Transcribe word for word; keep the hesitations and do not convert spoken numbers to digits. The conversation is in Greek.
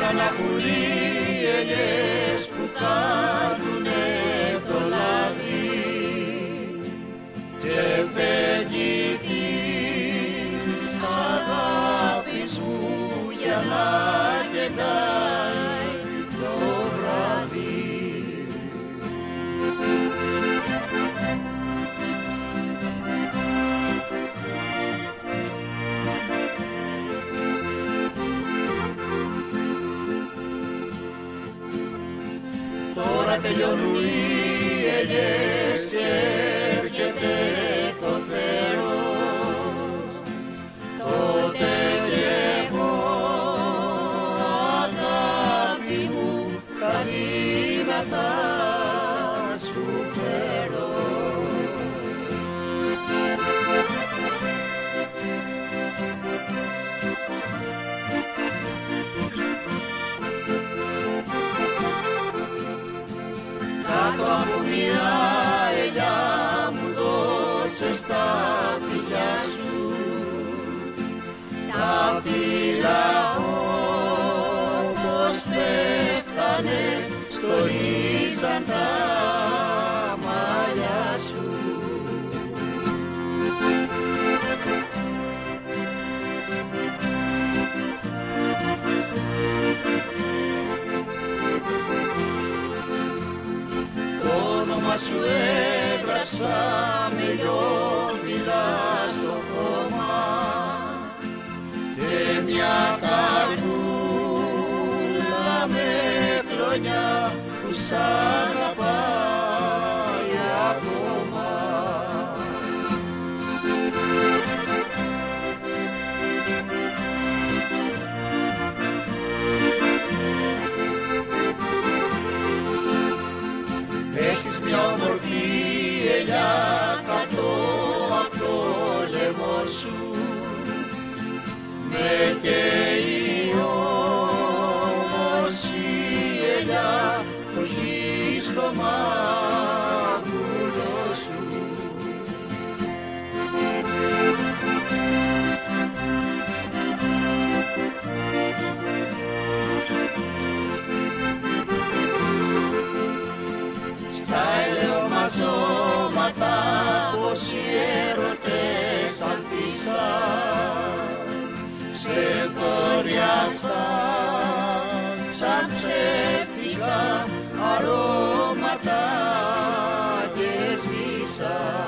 αναχωρεί ελιές που κάνουνε το λάδι και φεύγει της αγάπης μου για να κεντάει το βράδυ. Τώρα τελειώνουν οι ελιές και έρχεται το θέρος, τότε κι εγώ αγάπη μου κάτι να θα σου φέρω. Κάτω από μια ελιά μου δώσες τα φιλιά σου, τα φύλλα όπως πέφτανε στολίζαν τα μαλλιά σου. Το όνομα σου έγραψα με λιόφυλλα στο χώμα και μια καρδούλα με κλονιά που σ' αγαπάει ακόμα. Έχεις μια όμορφη ελιά κάτω απ' το λαιμό σου, με καίει όμως η ελιά που ζει στο μάγουλο σου. Στα ελαιομαζώματα πόσοι έρωτες ανθίσαν, ξεδοριάσαν σαν ψεύτικα αρώματα και σβήσαν.